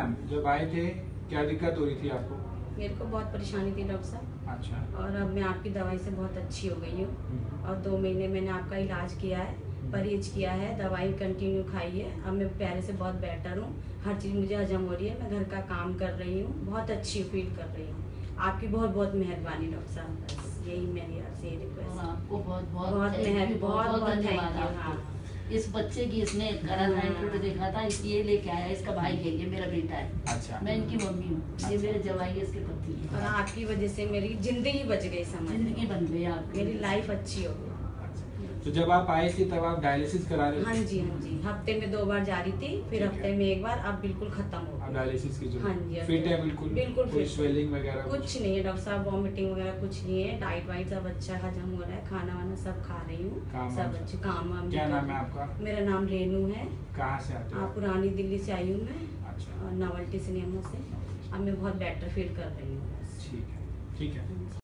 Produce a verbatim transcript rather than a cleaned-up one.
Ma'am, जब आए थे क्या दिक्कत हो रही थी आपको? मेरे को बहुत परेशानी थी डॉक्टर साहब। अच्छा। और अब मैं आपकी दवाई से बहुत अच्छी हो गई हूँ और दो महीने मैंने आपका इलाज किया है, परहेज किया है, दवाई कंटिन्यू खाई है। अब मैं पहले से बहुत बेटर हूँ, हर चीज़ मुझे हजम हो रही है, मैं घर का काम कर रही हूँ, बहुत अच्छी फील कर रही हूँ। आपकी बहुत बहुत मेहरबानी डॉक्टर साहब, बस यही मेरी आपसे रिक्वेस्ट। आपको बहुत बहुत बहुत मेहर बहुत बहुत धन्यवाद थैंक यू। आपको। हाँ, इस बच्चे की इसने करा था इंटरव्यू देखा था, इसलिए लेके आया। इसका भाई है, ये मेरा बेटा है। अच्छा। मैं इनकी मम्मी हूँ, ये अच्छा। मेरे जवाई है, इसके पति और है। आपकी वजह से मेरी जिंदगी बच गई, समझ जिंदगी बन गई आपकी, मेरी लाइफ अच्छी हो गई। तो जब आप आए थे तब आप डायलिसिस करा रहे थे? हाँ जी, हाँ जी, हफ्ते में दो बार जा रही थी, फिर हफ्ते में एक बार। अब बिल्कुल खत्म हो आप गई डायलिसिस की जो हाँ जी, फिट है बिल्कुल? बिल्कुल कोई फिट। स्वेलिंग वगैरह कुछ नहीं है डॉक्टर साहब, वॉमिटिंग वगैरह कुछ नहीं है। डाइट वाइट सब अच्छा हजम हो रहा है, खाना वाना सब खा रही हूँ, सब अच्छे काम वाम। क्या नाम है आपका? मेरा नाम रेनू है। कहाँ से आते हो? पुरानी दिल्ली से आई हूँ मैं, अच्छा। नोवेल्टी सिनेमा से। अब मैं बहुत बेटर फील कर रही हूँ। ठीक है, ठीक है।